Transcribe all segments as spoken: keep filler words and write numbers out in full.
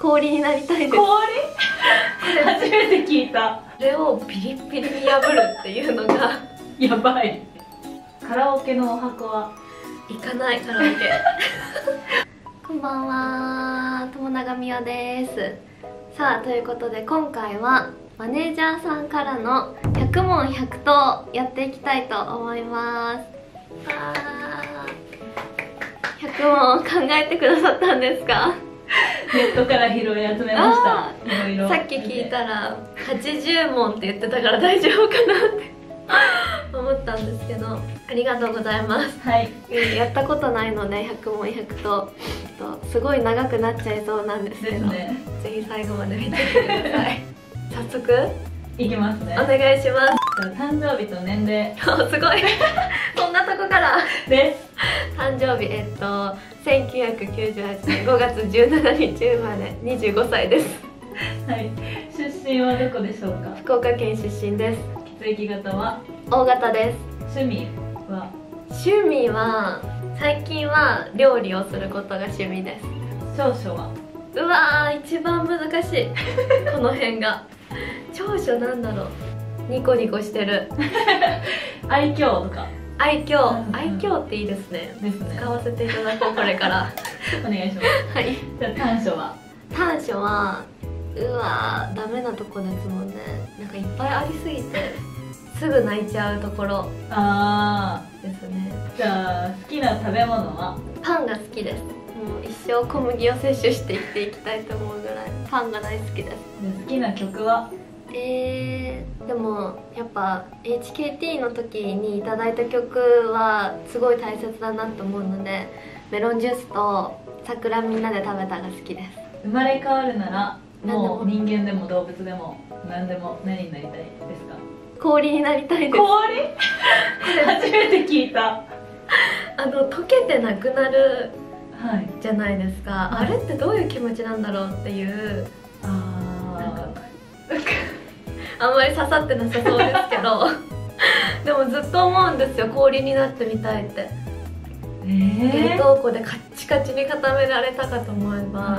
氷になりたいです。 氷初めて聞いた。 これをピリッピリに破るっていうのがやばい。カラオケのお箱は行かない。カラオケこんばんは、友永美代です。さあ、ということで今回はマネージャーさんからのひゃくもんひゃくとうやっていきたいと思います。あー、ひゃくもん考えてくださったんですか？ ネットから拾い集めました。いろいろさっき聞いたらはちじゅうもんって言ってたから大丈夫かなって思ったんですけど、ありがとうございます。 はい、 やったことないのでひゃくもんひゃくとうすごい長くなっちゃいそうなんですけど、 ね、 ぜひ最後まで見てみてください早速いきますね。 お願いします。 誕生日と年齢お、すごいそんなとこからです。 誕生日、えっとせんきゅうひゃくきゅうじゅうはちねんごがつじゅうしちにち生まれ、にじゅうごさいです。 はい、出身はどこでしょうか？ 福岡県出身です。 血液型は大型です。 趣味は趣味は最近は料理をすることが趣味です。 長所はうわー、一番難しいこの辺が。長所なんだろう、ニコニコしてる愛嬌とか。 愛嬌、 うんうん、 愛嬌っていいですね。 ですね。 使わせていただこう、これからお願いします。 はい。 じゃあ短所は短所はうわー、ダメなとこですもんね。なんかいっぱいありすぎてすぐ泣いちゃうところあーですね。 じゃあ好きな食べ物は？ パンが好きです。もう一生小麦を摂取して生きていきたいと思うぐらいパンが大好きです。 好きな曲は？ えー、でもやっぱ エイチケーティー の時にいただいた曲はすごい大切だなと思うので、メロンジュースと桜みんなで食べたが好きです。 生まれ変わるならもう人間でも動物でも何でも何になりたいですか？ 氷になりたいです。 氷初めて聞いた。 あの溶けてなくなるはいじゃないですか、はい、あれってどういう気持ちなんだろうっていう、 あなんかあんまり刺さってなさそうですけどでもずっと思うんですよ、氷になってみたいって。えー、冷凍庫でカッチカチに固められたかと思えば、はい、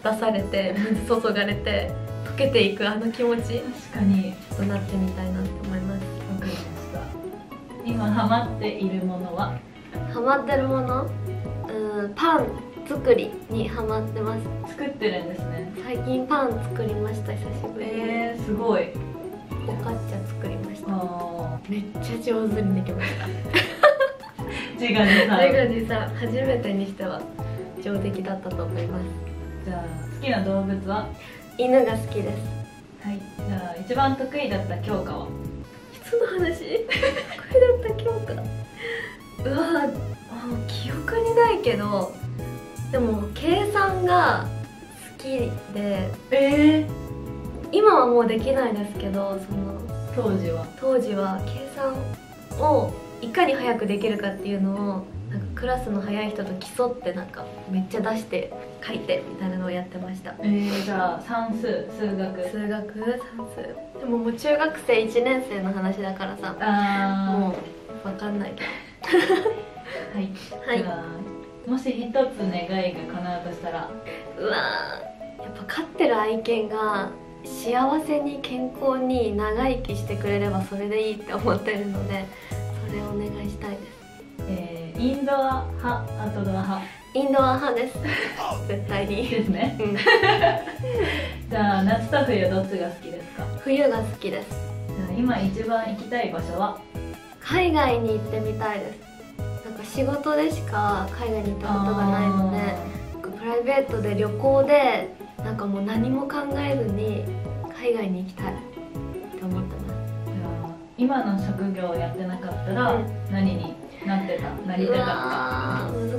出されて水注がれて溶けていくあの気持ち、 確かにちょっとなってみたいなって思います。 わかりました。今ハマっているものは？ ハマってるもの、うん、パン作りにハマってます。 作ってるんですね。最近パン作りました、久しぶりに。 えー、すごい。 おかっちゃ作りました。めっちゃ上手にできました自画自賛。 自画自賛、初めてにしては上出来だったと思います。 じゃあ好きな動物は？ 犬が好きです。 はい。じゃあ一番得意だった教科は？ いつの話？得意だった教科、うわー、記憶にないけど、でも計算が好きで、 えー、 今はもうできないですけど、その当時は当時は計算をいかに早くできるかっていうのをなんかクラスの早い人と競って、なんかめっちゃ出して書いてみたいなのをやってました。 えー、じゃあ算数、数学数学、算数、でももう中学生いちねんせいの話だからさ、 あもう分かんないけどはい、はい、じゃあもし一つ願いが叶うとしたら？ うわー、やっぱ飼ってる愛犬が幸せに健康に長生きしてくれればそれでいいって思ってるので、それをお願いしたいです。 えー、インドア派、アウトドア派？ インドア派です絶対にですね、うん、じゃあ夏と冬どっちが好きですか？ 冬が好きです。じゃあ今一番行きたい場所は？ 海外に行ってみたいです。なんか仕事でしか海外に行ったことがないので、プライベートで旅行でなんかもう何も考えずに海外に行きたいって思ってます。じゃあ今の職業をやってなかったら何になってた、なりたかった？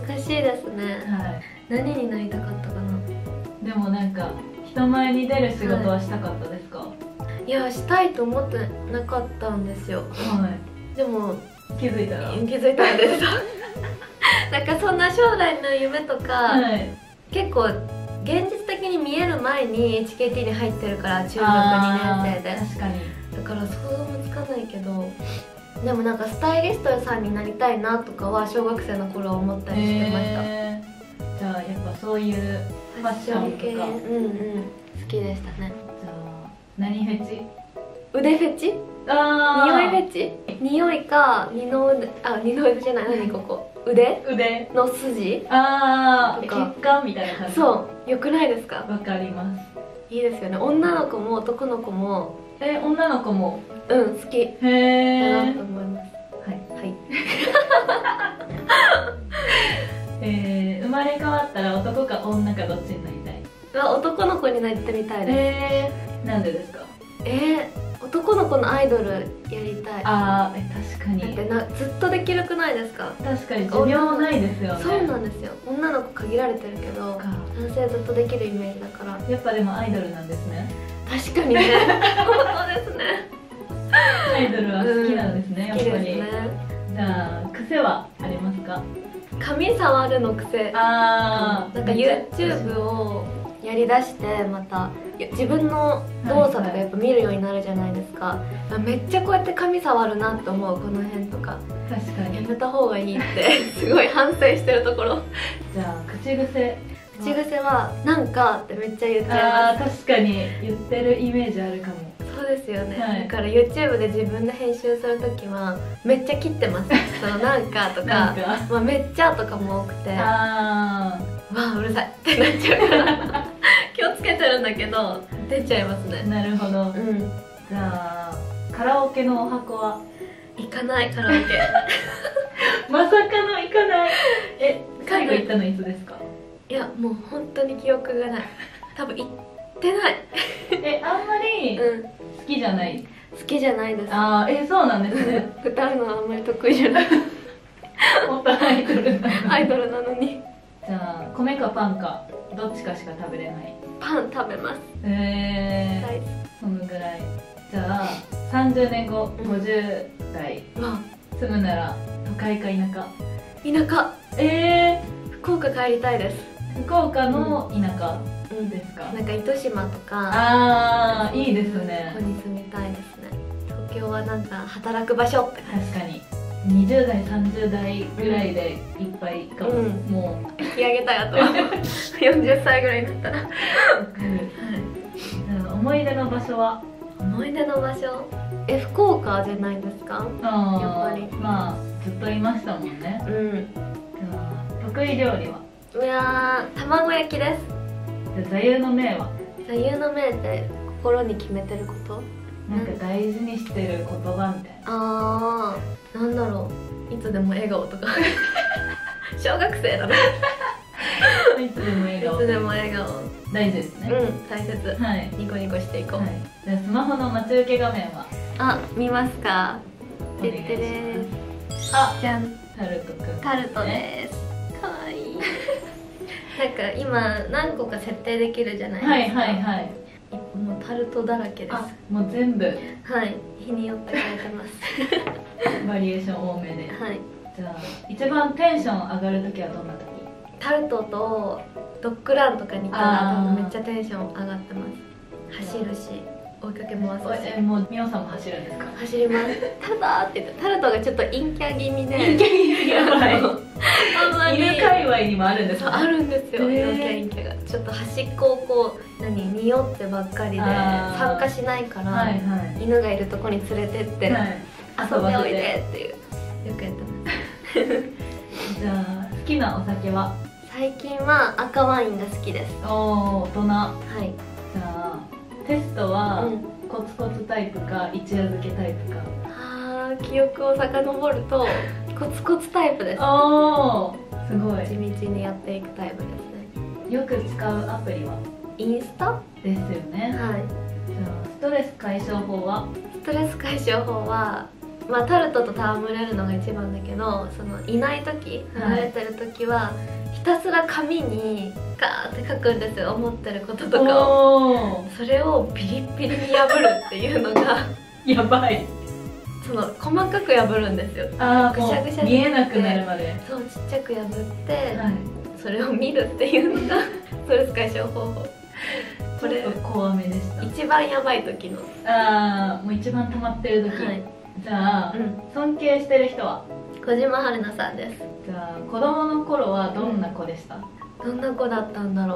難しいですね、はい、何になりたかったかな。 でもなんか人前に出る仕事はしたかったですか？はい、 いや、したいと思ってなかったんですよ。はい、でも気づいたら気づいたんですなんかそんな将来の夢とか、はい、結構現実的に見える前に エイチケーティー に入ってるから、中学にねんせいで。確かに。だから想像もつかないけど、でもなんかスタイリストさんになりたいなとかは小学生の頃は思ったりしてました。 えー、じゃあやっぱそういうファッションとか。 うんうん好きでしたね。 じゃあ何フェチ？ 腕フェチ？ あ匂いフェチ？匂いか二の腕、あ二の腕じゃない、何ここ腕腕の筋ああ血とか管みたいな感じ。 そうよくないですか？ わかります。 いいですよね。女の子も男の子もえ女の子もうん好きへえだなと思います。 はいはいえー、生まれ変わったら男か女かどっちになりたい？ は男の子になってみたいです。 えー、なんでですか？ えー、男の子のアイドルやりたい。 あーえ確かにだってなずっとできるくないですか？ 確かに寿命ないですよね。 そうなんですよ。女の子限られてるけどか男性ずっとできるイメージだから。 やっぱでもアイドルなんですね。 確かにね本当ですね。 アイドルは好きなんですね、 好きやっぱり。 ですね。 じゃあ癖はありますか？ 髪触るの癖。 あーなんか YouTube をやりだしてまた自分の動作とかやっぱ見るようになるじゃないですか。めっちゃこうやって髪触るなって思う。この辺とか確かに。 やめた方がいいってすごい反省してるところ。 じゃあ口癖。 口癖は「なんか」ってめっちゃ言っちゃいあーます。 確かに言ってるイメージあるかも。 そうですよね、 はいだから YouTube で自分で編集するときはめっちゃ切ってますそのなんかとかなんかまあ、めっちゃとかも多くてわああうるさいってなっちゃうから気をつけてるんだけど出ちゃいますーね。 なるほど。 うんじゃあカラオケのお箱は？ 行かないカラオケまさかの行かない。え最後行ったのいつですか？ いやもう本当に記憶がない。多分行ってないえあんまりうん好きじゃない？ 好きじゃないです。 ああえそうなんですね。 歌うのはあんまり得意じゃないもっとアイドルなのに。 アイドルなのに。 じゃあ米かパンかどっちかしか食べれない？ パン食べます。 えー、 大好そのぐらい。じゃあさんじゅうねんごうんごじゅう代き。わ住むなら都会か田舎？ 田舎。 え福岡帰りたいです。 ー、福岡の田舎うんですか？ なんか糸島とかああいいですねここ。に住みたいですね。東京はなんか働く場所って感確かににじゅう代さんじゅう代ぐらいでいっぱいかも、 うんもうじ引き上げたい。あとはよんじゅっさいぐらいになったら、はい、 じゃあ思い出の場所は？ 思い出の場所え福岡じゃないですか？ あやっぱりまあずっといましたもんね。 うんじゃあ得意料理は？ うわー卵焼きです。 じゃあ座右の銘は？ 座右の銘って心に決めてること？ なんか大事にしてる言葉みたいな。 あーなんだろういつでも笑顔とか小学生だねいつでも笑顔。 いつでも笑顔大事ですね。 うん大切。 はい。 ニコニコしていこう、 はい。じゃあスマホの待ち受け画面は？ あ見ますか？ お願いしますてってれーあ、 じゃんタルトくん。 タルトです。かわいいなんか今何個か設定できるじゃないですか。 はいはいはい。 もうタルトだらけです。 あ、もう全部はい日によって変えてますバリエーション多めで。 はいじゃあ一番テンション上がるときはどんなとき？ タルトとドッグランとかに行ったらあー多分めっちゃテンション上がってます。走るし追いかけ回すしえ、もうみおさんも走るんですか？ 走りますタルトーって言ってタルトがちょっと陰キャ気味で陰キャ気味やばい。 あんまり犬界隈にもあるんですか？ そうあるんですよ、 へー陽キャ陰キャがちょっと端っこをこう何匂ってばっかりであー参加しないから、 はいはい。 犬がいるとこに連れてって、 はい。 遊んでおいでっていうよくやってますじゃあ好きなお酒は？ 最近は赤ワインが好きです。 おお、大人。 はいじゃあテストはうんコツコツタイプか一夜漬けタイプか？ あー記憶を遡るとコツコツタイプです。 おお、すごい。 地道にやっていくタイプですね。 よく使うアプリは？ インスタ？はですよね。 い。 じゃあストレス解消法は？ ストレス解消法は、まあ、タルトと戯れるのが一番だけど、そのいない時離れてる時は、ひたすら紙にガーって書くんですよ、思ってることとかを。 おそれをビリッビリに破るっていうのがー、やばい。 その細かく破るんですよ。 ああ、 ぐもしゃぐしゃにう見えなくなるまで。 そうちっちゃく破って、 はい。 それを見るっていうのがストレス解消方法。これちょっと怖めでした。 一番やばい時の。 ああ、もう一番溜まってる時。 はい。 じゃあ、 うん。 尊敬してる人は？ 小島春菜さんです。 じゃあ子供の頃はどんな子でした？ どんな子だったんだろ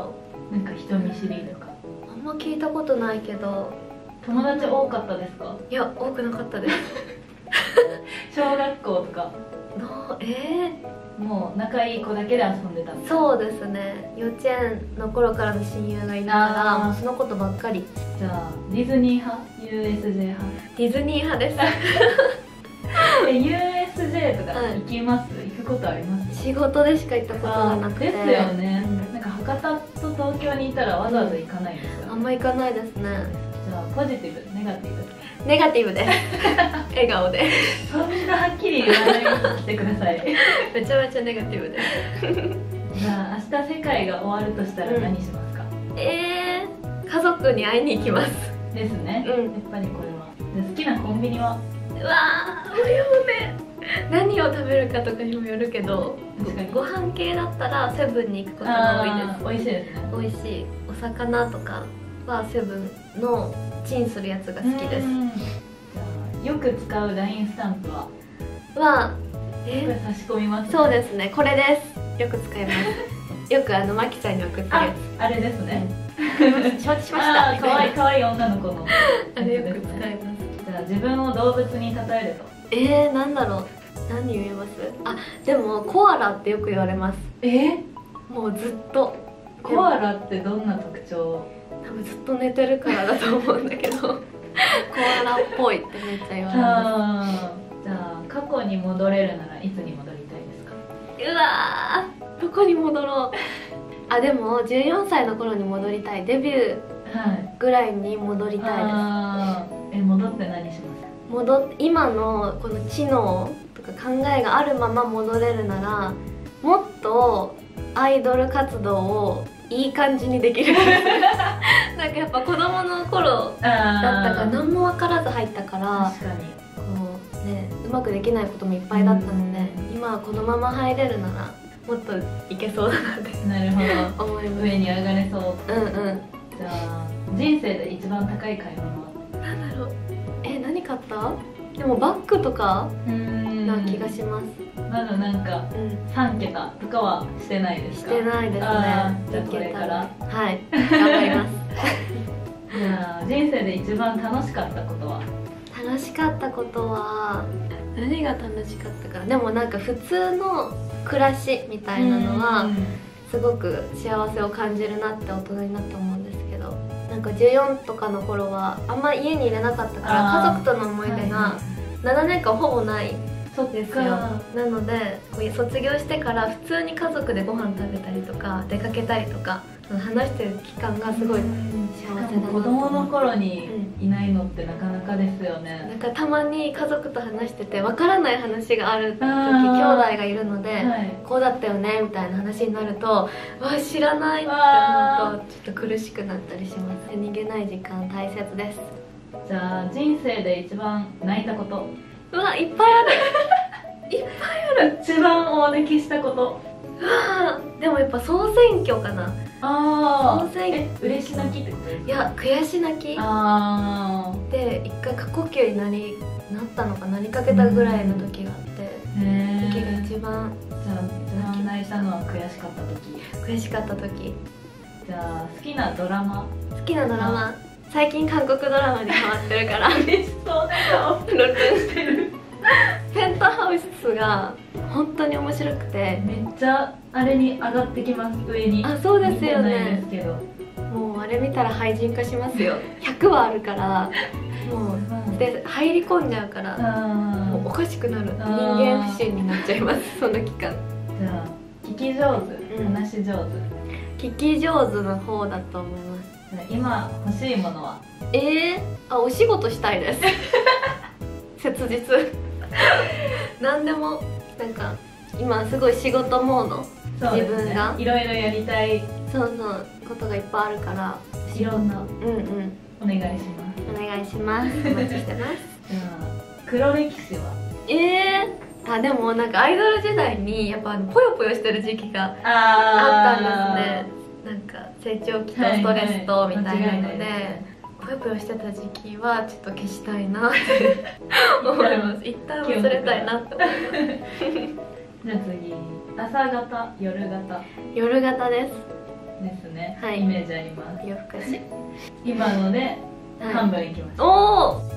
なんか人見知りとか。 あんま聞いたことないけど。 友達多かったですか？ いや、多くなかったです。 小学校とかのえー、もう仲いい子だけで遊んでたんですか？ そうですね、幼稚園の頃からの親友がいるからもうそのことばっかり。 じゃあディズニー派 ユーエスジェー 派？ ディズニー派です。 え ユーエスジェー とか行きます、はい、行くことあります？ 仕事でしか行ったことがなくて。 ですよね、うん、なんか博多と東京にいたらわざわざ行かないですか？ あんま行かないですね。 じゃあポジティブ、ネガティブ？ ネガティブです。笑顔で。 そんなはっきり言わないでしてください。 めちゃめちゃネガティブです。 じゃあ明日世界が終わるとしたら何しますか？ うん、えー、家族に会いに行きます。 ですね、うん、やっぱりこれは。じゃあ好きなコンビニは？ うわー、迷うね。何を食べるかとかにもよるけど、確かにご飯系だったらセブンに行くことが多いです。 美味しいですね。 美味しい。お魚とかはセブンのチンするやつが好きです。 じゃあよく使う ライン スタンプは？ はえこれ差し込みます、ね、 そうですね、これです。よく使います。よくあのマキちゃんに送ってるやつ。あれですね。 承知しました。 可愛い可愛い女の子の、 あれよく使います。 じゃあ自分を動物に例えると？ えー、なんだろう。何言えます？あ、でもコアラってよく言われます。 えー、 もうずっと。 コアラってどんな特徴？ 多分ずっと寝てるからだと思うんだけど。コアラっぽいってめっちゃ言われます。 じゃあ過去に戻れるならいつに戻りたいですか？ うわー、どこに戻ろう。あ、でもじゅうよんさいの頃に戻りたい。デビューぐらいに戻りたいです。 はい、え、戻って何します？ 戻って今のこの知能とか考えがあるまま戻れるなら、もっとアイドル活動をいい感じにできる。なんかやっぱ子供の頃だったから何も分からず入ったから、 確かにこうね、うまくできないこともいっぱいだったので、今はこのまま入れるならもっといけそうだなって。 なるほど。 思います。 上に上がれそう。 うんうん。 じゃあ人生で一番高い買い物は？ なんだろう。え、何買った？でもバッグとかな気がします。 まだなんかさんけたとかはしてないですか？ してないですね。 じゃあこれからはい頑張ります。 じゃあ人生で一番楽しかったことは？ 楽しかったことは何が楽しかったかな。でもなんか普通の暮らしみたいなのはすごく幸せを感じるなって大人になって思うんですけど、なんかじゅうよんとかの頃はあんま家にいれなかったから家族との思い出がななねんかんほぼないですよ。なのでこう卒業してから普通に家族でご飯食べたりとか出かけたりとか話してる期間がすごい幸せだなと。 子供の頃にいないのってなかなかですよね。 なんかたまに家族と話しててわからない話がある時、兄弟がいるので、はい、こうだったよねみたいな話になると、わ知らないって思うとちょっと苦しくなったりします。逃げない時間大切です。 じゃあ人生で一番泣いたこと？ うわ、いっぱいある。いっぱいある。 一番大泣きしたこと？ うわ、でもやっぱ総選挙かな。 ああ、え、嬉し泣きってことですか？ いや、悔し泣き。 ああ。 で、一回過呼吸になりなったのかなりかけたぐらいの時があって、へ時が一番。 じゃあ一番泣いたのは悔しかった時。 悔しかった時。 じゃあ好きなドラマ？ 好きなドラマ。最近韓国ドラマにハマってるから。 嬉しそうな顔プロレスしてる。 ペントハウスが本当に面白くて、 めっちゃあれに上がってきます。上に。あ、 そうですよね。 ですけどもうあれ見たら廃人化しますよ。ひゃくわあるからもうで入り込んじゃうからもうおかしくなる。人間不信になっちゃいます。その期間。 じゃあ聞き上手、話し上手？ 聞き上手の方だと思います。 今欲しいものは？ ええー、あ、お仕事したいです。切実。何でもなんか今すごい仕事モード、自分がいろいろやりたいそうそうことがいっぱいあるからいろんな。 うんうん、 お願いします。 お願いします。お待ちしてます。 じゃあ黒歴史は？ ええー、あ、でもなんかアイドル時代にやっぱぽよぽよしてる時期があったんですね。なんか成長期とストレスとみたいなのでぽよぽよしてた時期はちょっと消したいなって思います。一旦忘れたいなって思います。 じゃあ次、朝型、夜型？ 夜型です。 ですね、 はいイメージあります。 夜更かし今ので半分いきました。 おお